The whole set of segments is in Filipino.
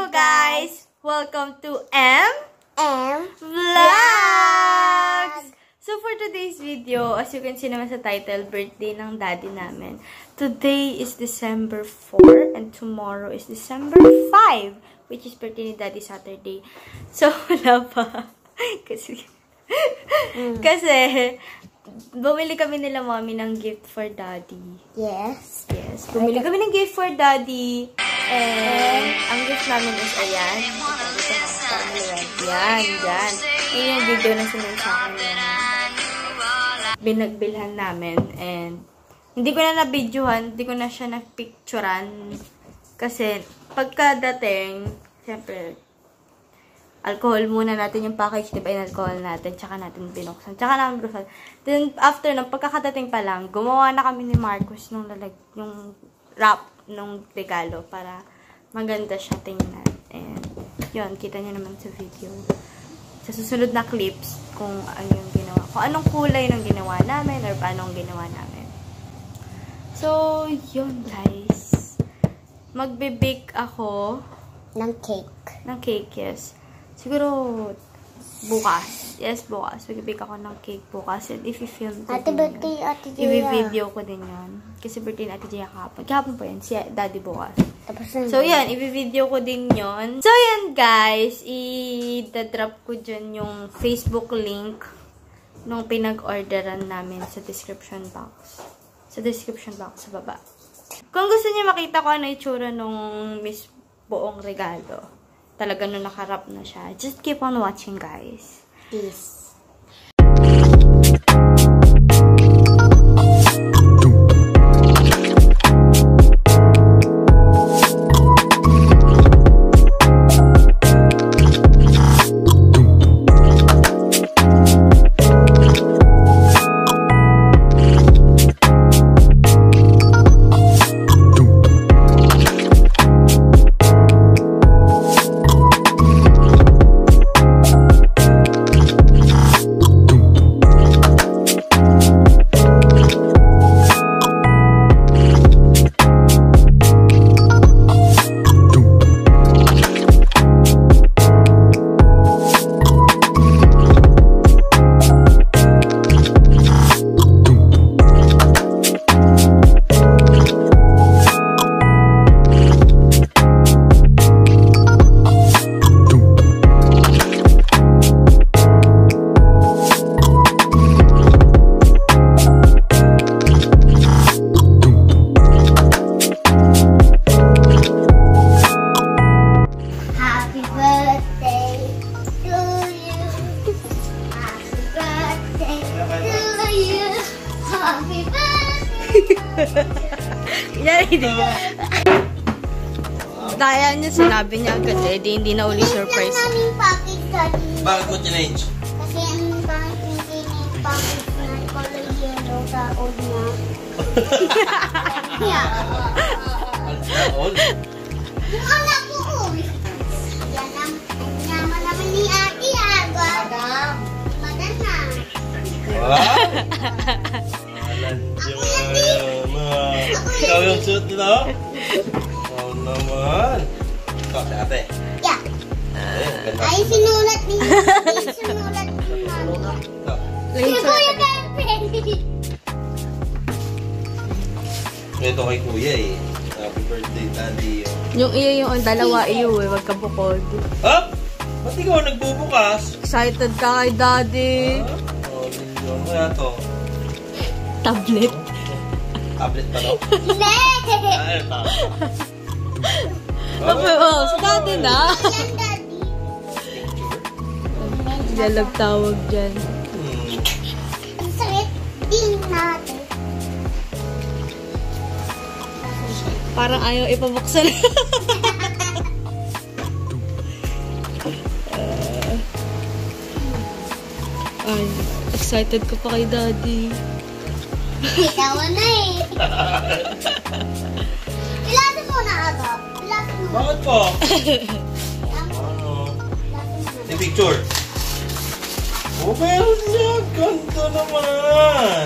guys! Welcome to Vlogs! So for today's video, as you can see naman sa title, birthday ng daddy namin. Today is December 4 and tomorrow is December 5, which is birthday ni daddy Saturday. So wala pa. Kasi bumili kami nila mami ng gift for daddy. Yes. Yes. Bumili kami ng gift for daddy. And ang gift namin is ayan. Yan, dyan. Yun yung video na sinunod sa akin yung binagbilhan namin. And hindi ko na na-videohan. Hindi ko na siya na-picturean. Kasi pagkadating, siyempre, alcohol muna natin yung package, diba, in-alcohol natin, tsaka natin binuksan, tsaka namin binuksan. Then, after, nung pagkakadating pa lang, gumawa na kami ni Marcos nung yung wrap nung regalo para maganda siya tingnan. And, yun, kita nyo naman sa video. Sa susunod na clips, kung ano yung ginawa, kung anong kulay ng ginawa namin, or paano ang ginawa namin. So, yun, guys. Magbe-bake ako ng cake. Ng cake, yes. Siguro, bukas. Yes, bukas. Mag-bake ako ng cake bukas. And i-film ko Ate birthday, Ate Jaya. I-video ko din yun. Kasi birthday ni Ate Jaya kahapon. Kahapon po yan. Si Daddy bukas. So, yan. I-video ko din yun. So, yan guys. I-drop ko dyan yung Facebook link nung pinag-orderan namin sa description box. Sa description box sa baba. Kung gusto niyo makita ko ano itsura nung buong regalo, talaga nung nakarap na siya. Just keep on watching, guys. Peace. Daya niya, sinabi niya agad eh. Hindi na uli surprise. Bakit mo change? Kasi ang package na color yellow sa old na. Old? Yung anak ko old. Yan ang naman naman ni Ate Agad. Maganda. Wow! Ikaw yung suit nito? Oo naman. Ikaw si ate? Yeah. Ay, sinulat niya. Sinulat niya. Si Kuya Girlfriend. Ito kay kuya eh. Happy birthday, daddy. Yung yung dalawa iyo eh. Wag ka bukod. Ha? Ba't ikaw nagbubukas? Excited ka kay daddy. Oo, yun. Kaya to. Tablet. Tablet pa to? Hindi. Ay, Oh, sa daddy na. Yan, Daddy. Yalag tawag dyan. Ang sakit din natin. Parang ayaw ipabuksan. Ay, excited ko pa kay daddy. Ikaw na eh. Ilasin mo na aga. Ilasin mo. Bakit po? Ano? Yung picture. Oh, meron niya. Ganda naman.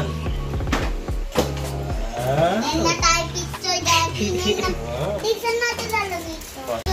And na tayo picture, Daddy. Tignan natin lalagay ito.